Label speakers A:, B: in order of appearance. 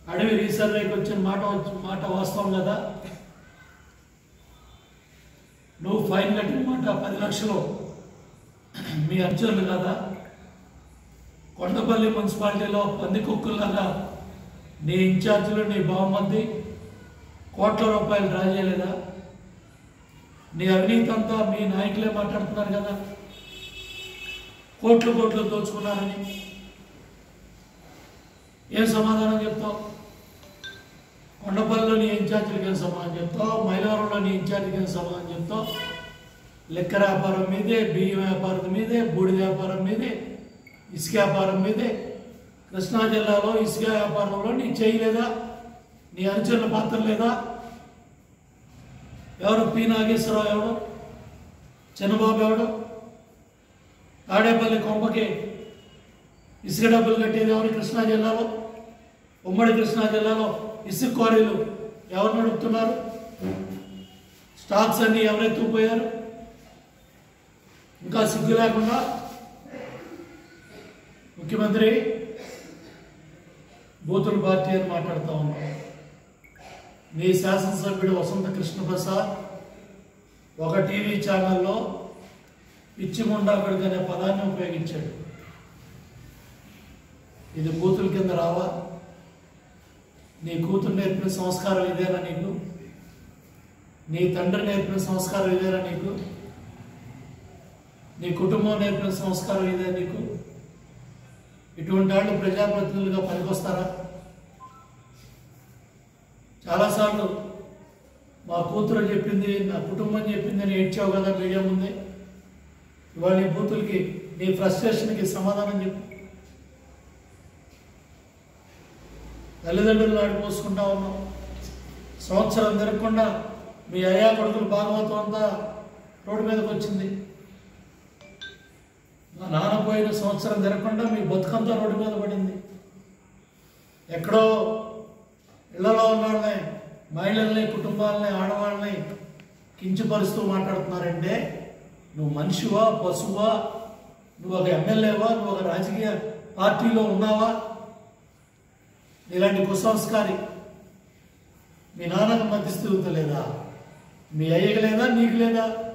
A: అడవి రీసర్వేకి వచ్చిన మాట వాస్తవం కదా. నువ్వు ఫైన్ కట్టిన మాట 10 లక్షలు మీ అర్జునులు కదా. కొండపల్లి మున్సిపాలిటీలో పంది కుక్కుల్లాగా నీ ఇన్ఛార్జీలు నీ బహుమతి కోట్ల రూపాయలు డ్రా చేయలేదా? నీ అవినీతి అంతా మీ నాయకులే మాట్లాడుతున్నారు కదా, కోట్లు కోట్లు దోచుకున్నారని. ఏం సమాధానం చెప్తావు? కొండపల్లిలో నీ ఇన్ఛార్జీలకి ఏం సమాధానం చెప్తావు? మైలవరంలో నీ ఇన్ఛార్జీకి ఏం సమాధానం చెప్తావు? లెక్కర వ్యాపారం మీదే, బియ్యం వ్యాపారం మీదే, బూడిద వ్యాపారం మీదే, ఇసుక వ్యాపారం మీదే. కృష్ణా జిల్లాలో ఇసుక వ్యాపారంలో నీ చేయలేదా? నీ అనుచరుల పాత్ర లేదా? ఎవరు? పి నాగేశ్వరరావు ఎవడు? చంద్రబాబు ఎవడు? తాడేపల్లి కొంపకి ఇసుక డబ్బులు కట్టేది ఎవరు? కృష్ణా జిల్లాలో, ఉమ్మడి కృష్ణా జిల్లాలో ఇసుక క్వారీలు ఎవరు నడుపుతున్నారు? స్టాక్స్ అన్ని ఎవరెత్తుకుపోయారు? ఇంకా సిగ్గు లేకుండా ముఖ్యమంత్రి బూతుల పార్టీ అని మాట్లాడుతూ ఉన్నాం. నీ శాసనసభ్యుడు వసంత కృష్ణప్రసాద్ ఒక టీవీ ఛానల్లో పిచ్చి ముండాకుడికి అనే పదాన్ని ఉపయోగించాడు. ఇది బూతుల కింద రావా? నీ కూతురు నేర్పిన సంస్కారం ఇదేనా నీకు? నీ తండ్రి నేర్పిన సంస్కారం ఇదేనా నీకు? నీ కుటుంబం నేర్పిన సంస్కారం ఇదే నీకు? ఇటువంటి వాళ్ళు ప్రజాప్రతినిధులుగా పనికొస్తారా? చాలాసార్లు మా కూతురు చెప్పింది, నా కుటుంబం చెప్పింది అని ఏడ్చావు కదా మీడియా ముందే. ఇవాళ నీ బూతులకి, నీ ఫ్రస్ట్రేషన్కి సమాధానం చెప్పు. తల్లిదండ్రులు ఆడిపోసుకుంటా ఉన్నాం. సంవత్సరం జరగకుండా మీ అయ్యా కొడుకులు భాగవతం అంతా రోడ్డు మీదకి వచ్చింది. మా నాన్న పోయిన సంవత్సరం జరగకుండా మీ బతుకంతా రోడ్డు మీద పడింది. ఎక్కడో ఇళ్లలో ఉన్న వాళ్ళని, మహిళల్ని, కుటుంబాలని, ఆడవాళ్ళని కించపరుస్తూ మాట్లాడుతున్నారంటే నువ్వు మనిషివా, పశువా? నువ్వు ఒక ఎమ్మెల్యేవా? నువ్వు ఒక రాజకీయ పార్టీలో ఉన్నావా? ఇలాంటి కుసంస్కారి మీ నాన్నకు మధ్యస్థితి లేదా? మీ అయ్యకి లేదా? నీకు లేదా?